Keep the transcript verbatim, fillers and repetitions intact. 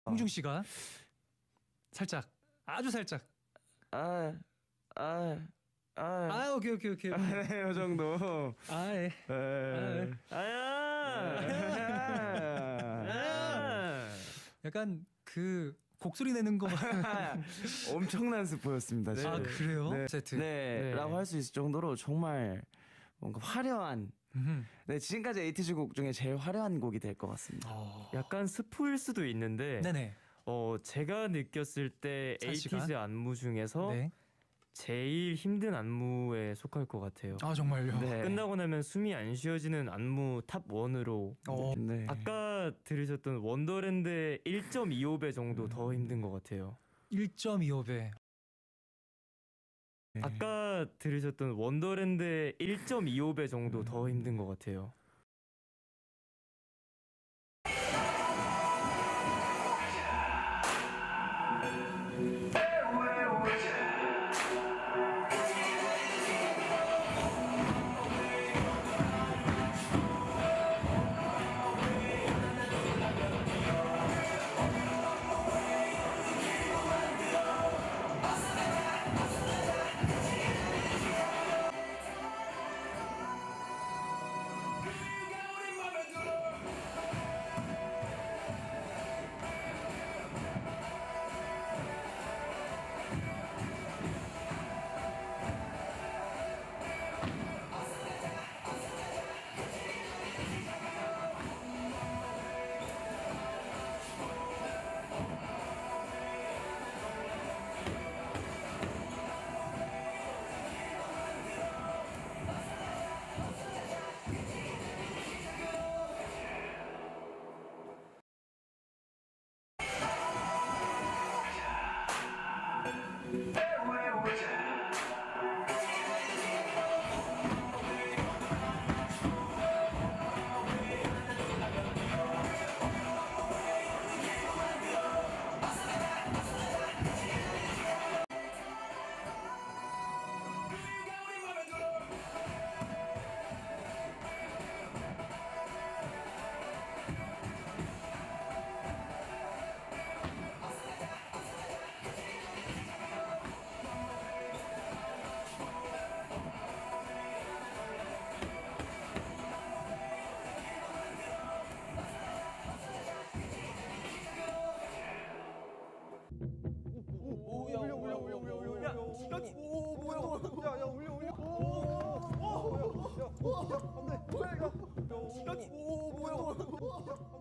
홍중 씨가 살짝 아주 살짝 아, 아, 아, 아 오케이 오케이 오케이, 오케이. 아, 네, 이 정도. 아예 에. 아야. 약간 그 곡소리 내는 거 엄청난 스포였습니다. 네. 아 그래요? 네. 세트 네, 네. 라고 할 수 있을 정도로 정말 뭔가 화려한. 음흠. 네, 지금까지 에이티즈 곡 중에 제일 화려한 곡이 될 것 같습니다. 어... 약간 스포일 수도 있는데 네네. 어 제가 느꼈을 때 에이티즈 안무 중에서 네. 제일 힘든 안무에 속할 것 같아요. 아 정말요? 네. 끝나고 나면 숨이 안 쉬어지는 안무 탑 원으로 어... 네. 아까 들으셨던 원더랜드의 일 점 이오 배 정도 더 힘든 것 같아요. 일 점 이오 배. 네. 아까 들으셨던 원더랜드의 일 점 이오 배 정도 더 힘든 것 같아요. 오 뭐야?